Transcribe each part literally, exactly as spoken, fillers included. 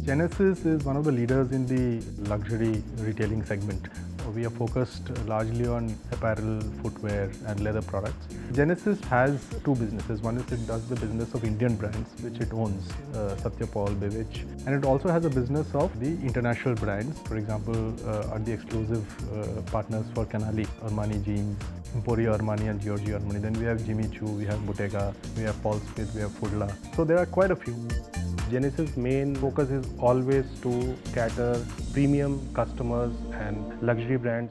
Genesis is one of the leaders in the luxury retailing segment. We are focused largely on apparel, footwear and leather products. Genesis has two businesses. One is it does the business of Indian brands, which it owns, uh, Satyapal, Bewitch. And it also has a business of the international brands. For example, uh, are the exclusive uh, partners for Canali, Armani Jeans, Emporio Armani and Giorgio Armani. Then we have Jimmy Choo, we have Bottega, we have Paul Smith, we have Fudla. So there are quite a few. Genesis' main focus is always to cater premium customers and luxury brands.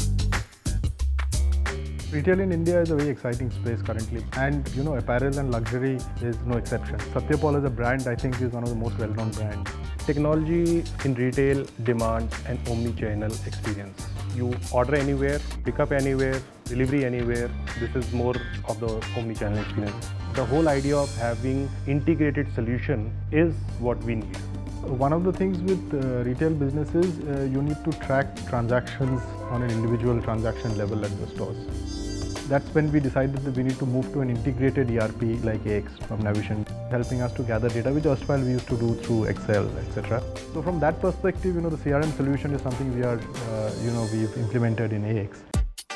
Retail in India is a very exciting space currently, and you know, apparel and luxury is no exception. Satyapal as a brand, I think, is one of the most well-known brands. Technology in retail demands an omni-channel experience. You order anywhere, pick up anywhere, delivery anywhere. This is more of the omni-channel experience. The whole idea of having integrated solution is what we need. One of the things with uh, retail businesses, uh, you need to track transactions on an individual transaction level at the stores. That's when we decided that we need to move to an integrated E R P like A X from Navision, helping us to gather data, which erstwhile we used to do through Excel, et cetera. So from that perspective, you know, the C R M solution is something we are, uh, you know, we've implemented in A X.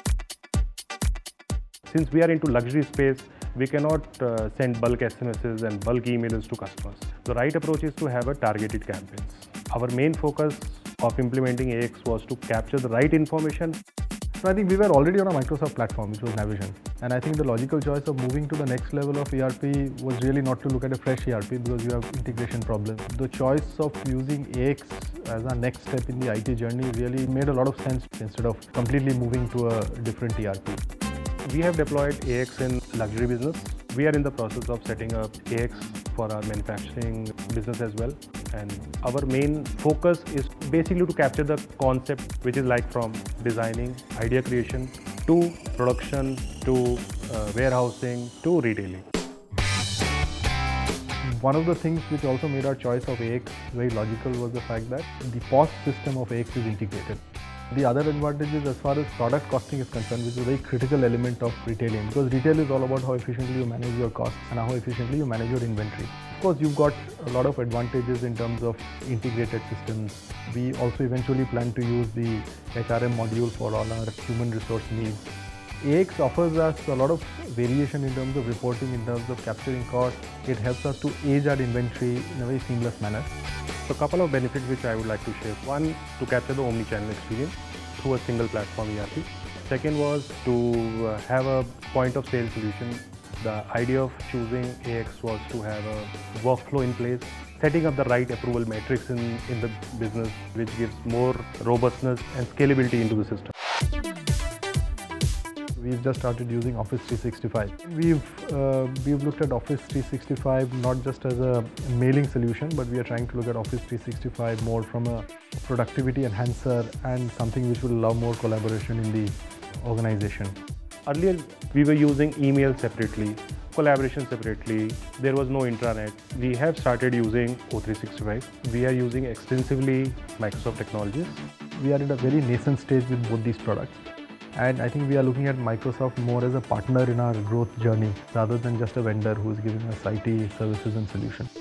Since we are into luxury space, we cannot uh, send bulk S M Ses and bulk emails to customers. The right approach is to have a targeted campaigns. Our main focus of implementing A X was to capture the right information. So I think we were already on a Microsoft platform, which was Navision. And I think the logical choice of moving to the next level of E R P was really not to look at a fresh E R P because you have integration problems. The choice of using A X as our next step in the I T journey really made a lot of sense instead of completely moving to a different E R P. We have deployed A X in luxury business. We are in the process of setting up A X for our manufacturing business as well. And our main focus is basically to capture the concept, which is like from designing, idea creation, to production, to uh, warehousing, to retailing. One of the things which also made our choice of A X very logical was the fact that the P O S system of A X is integrated. The other advantage is as far as product costing is concerned, which is a very critical element of retailing, because retail is all about how efficiently you manage your costs and how efficiently you manage your inventory. Of course, you've got a lot of advantages in terms of integrated systems. We also eventually plan to use the H R M module for all our human resource needs. A X offers us a lot of variation in terms of reporting, in terms of capturing costs. It helps us to age our inventory in a very seamless manner. So a couple of benefits which I would like to share. One, to capture the omni-channel experience through a single platform E R P. Second was to uh, have a point of sale solution. The idea of choosing A X was to have a workflow in place, setting up the right approval metrics in, in the business, which gives more robustness and scalability into the system. We've just started using Office three sixty-five. We've, uh, we've looked at Office three sixty-five not just as a mailing solution, but we are trying to look at Office three sixty-five more from a productivity enhancer and something which will allow more collaboration in the organization. Earlier, we were using email separately, collaboration separately. There was no intranet. We have started using O three sixty-five. We are using extensively Microsoft technologies. We are at a very nascent stage with both these products. And I think we are looking at Microsoft more as a partner in our growth journey rather than just a vendor who is giving us I T services and solutions.